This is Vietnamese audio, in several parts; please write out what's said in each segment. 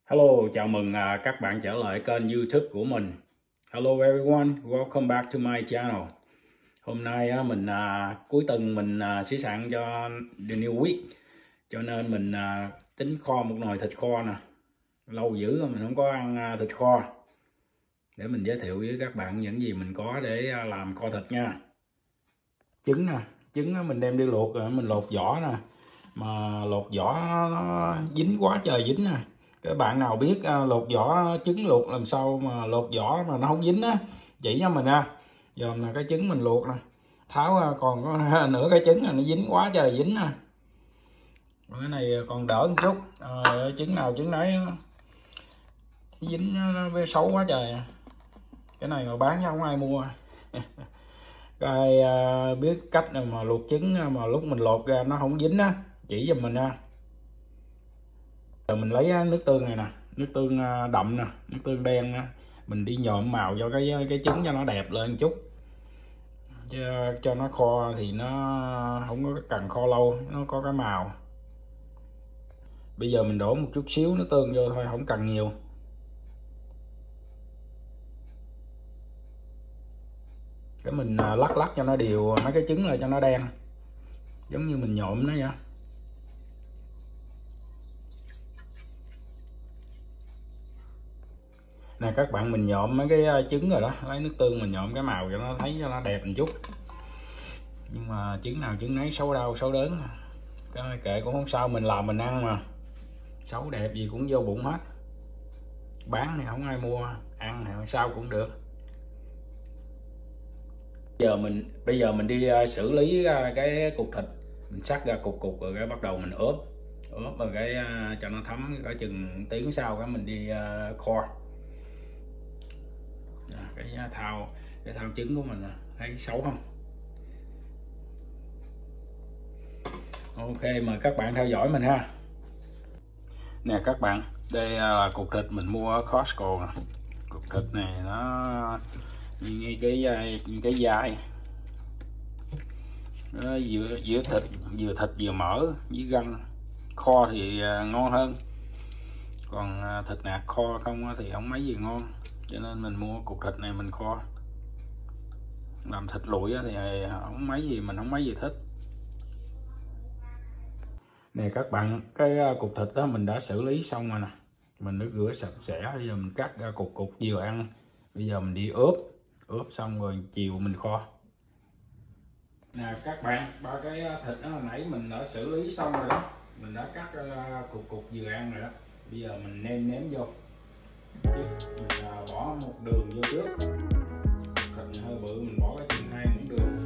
Hello, chào mừng các bạn trở lại kênh YouTube của mình. Hello everyone, welcome back to my channel. Hôm nay mình cuối tuần mình xí xặn cho the new week, cho nên mình tính kho một nồi thịt kho nè. Lâu dữ rồi mình không có ăn thịt kho. Để mình giới thiệu với các bạn những gì mình có để làm kho thịt nha. Trứng nè, trứng mình đem đi luộc rồi mình lột vỏ nè. Mà lột vỏ nó dính quá trời dính nè. Các bạn nào biết lột vỏ trứng luộc làm sao mà lột vỏ mà nó không dính á, chỉ cho mình nha. Giờ là cái trứng mình luộc nè, tháo còn có nửa cái trứng là nó dính quá trời dính nè. Cái này còn đỡ một chút, trứng nào trứng nấy dính nó xấu quá trời. Cái này mà bán không ai mua. Ai biết cách mà luộc trứng mà lúc mình lột ra nó không dính á, chỉ giùm mình nha. Giờ mình lấy nước tương này nè, nước tương đậm nè, nước tương đen nè. Mình đi nhuộm màu cho cái trứng cho nó đẹp lên một chút, cho nó kho thì nó không có cần kho lâu, nó có cái màu. Bây giờ mình đổ một chút xíu nước tương vô thôi, không cần nhiều. Cái mình lắc cho nó đều mấy cái trứng lại cho nó đen, giống như mình nhuộm nó vậy. Nè các bạn, mình nhuộm mấy cái trứng rồi đó, lấy nước tương mình nhuộm cái màu cho nó thấy cho nó đẹp một chút. Nhưng mà trứng nào trứng nấy, xấu đau xấu đớn, cái kệ cũng không sao, mình làm mình ăn mà, xấu đẹp gì cũng vô bụng hết. Bán thì không ai mua, ăn thì sao cũng được. Bây giờ mình đi xử lý cái cục thịt, mình xắt ra cục rồi cái bắt đầu mình ướp rồi cái cho nó thấm, có chừng tiếng sau cái mình đi kho. Cái thau trứng của mình thấy xấu không? Ok, mời các bạn theo dõi mình ha. Nè các bạn, đây là cục thịt mình mua ở Costco nè. Cục thịt này nó như cái dai, nó vừa thịt vừa mỡ với gân. Kho thì ngon hơn, còn thịt nạc kho không thì không mấy gì ngon, cho nên mình mua cục thịt này mình kho. Làm thịt lụi thì không mấy gì, mình không mấy gì thích. Nè các bạn, cái cục thịt đó mình đã xử lý xong rồi nè, mình đã rửa sạch sẽ. Bây giờ mình cắt ra cục vừa ăn. Bây giờ mình đi ướp xong rồi chiều mình kho. Nè các bạn, ba cái thịt đó hồi nãy mình đã xử lý xong rồi đó, mình đã cắt cục vừa ăn rồi đó. Bây giờ mình nêm vô. Mình bỏ một đường vô trước, thịt này hơi bự, mình bỏ cái chừng 2 muỗng đường.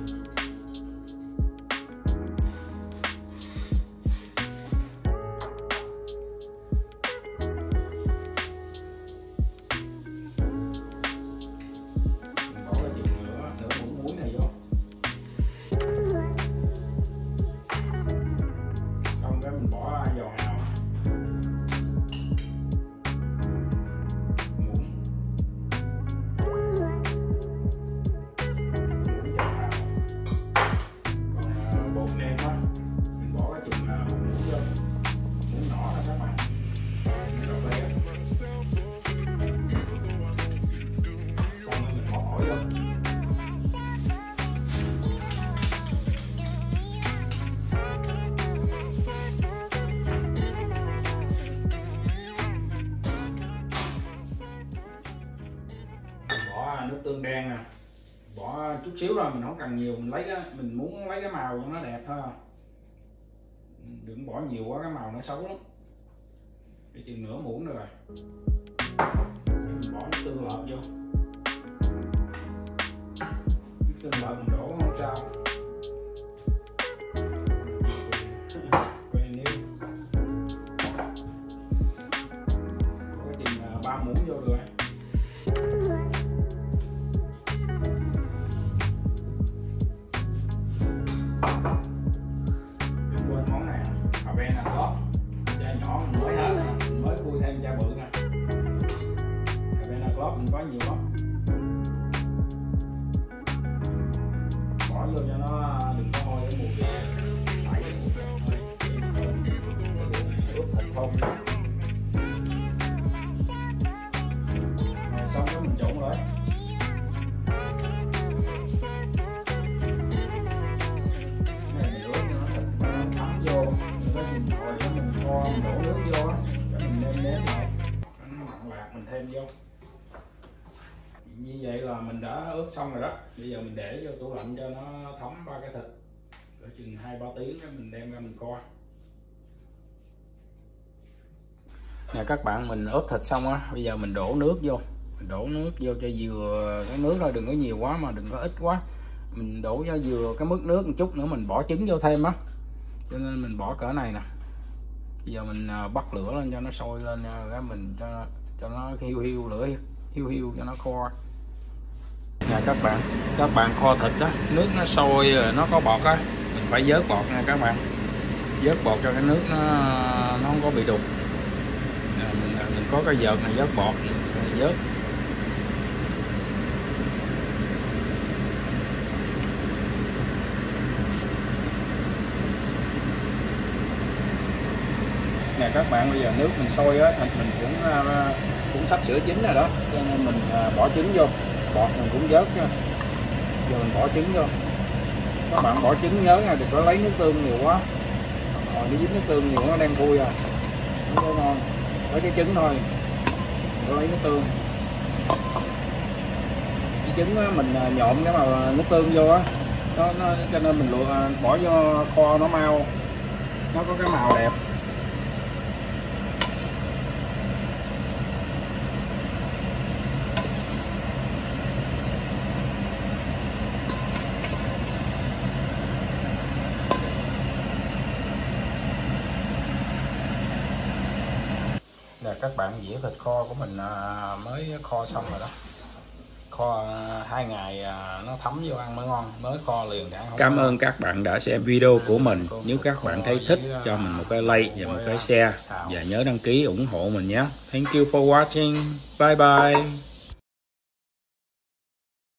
Nước tương đen nè, bỏ chút xíu rồi, mình không cần nhiều, mình muốn lấy cái màu cho nó đẹp thôi, đừng bỏ nhiều quá cái màu nó xấu lắm. Để chừng nửa muỗng rồi, mình bỏ nước tương lợt vô. Nước tương lợt mình đổ không sao. Có chừng 3 muỗng vô rồi. Đừng quên món này, Havana Club, chai nhỏ mình mới hết nè, mình mới khui thêm chai bự nè. Havana Club mình có nhiều lắm, bỏ vô cho nó đừng có hôi cái mùi kia, tẩy cái mùi kia thôi. Ướp thịt thơm. thêm vô. Như vậy là mình đã ướp xong rồi đó. Bây giờ mình để vô tủ lạnh cho nó thấm 3 cái thịt, ở chừng 2-3 tiếng mình đem ra mình kho. Nè các bạn, mình ướp thịt xong á, bây giờ mình đổ nước vô. Mình đổ nước vô cho vừa cái nước thôi, đừng có nhiều quá mà đừng có ít quá. Mình đổ cho vừa cái mức nước một chút nữa mình bỏ trứng vô thêm á. Cho nên mình bỏ cỡ này nè. Bây giờ mình bắt lửa lên cho nó sôi lên, cái mình cho nó hiu lửa hiu cho nó kho. Nè các bạn kho thịt đó, nước nó sôi rồi nó có bọt á, mình phải vớt bọt nha các bạn. Vớt bọt cho cái nước nó không có bị đục. Mình có cái vợt này vớt bọt, vớt. Nè các bạn, bây giờ nước mình sôi á, thịt mình cũng sắp sửa chín rồi đó, cho nên mình bỏ trứng vô, bọt mình cũng vớt nha. Giờ mình bỏ trứng vô. Các bạn bỏ trứng nhớ nha, đừng có lấy nước tương nhiều quá, hồi nó dính nước tương nhiều nó đang vui à, không có ngon. Lấy cái trứng thôi, đừng có lấy nước tương. Cái trứng á, mình nhộn cái màu nước tương vô á, nó cho nên mình bỏ vô kho nó mau, nó có cái màu đẹp. Nè các bạn, dĩa thịt kho của mình mới kho xong rồi đó. Kho 2 ngày nó thấm vô ăn mới ngon, mới kho liền đã. Cảm ơn các bạn đã xem video của mình. Nếu các bạn thấy thích, cho mình một cái like và một cái share, và nhớ đăng ký ủng hộ mình nhé. Thank you for watching. Bye bye.